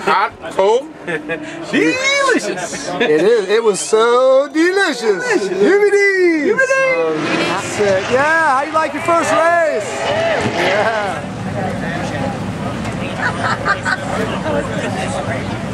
Hot, cold, delicious. It is. It was so delicious. HuBeeDEEZ. That's it. Yeah. How you like your first race? Yeah.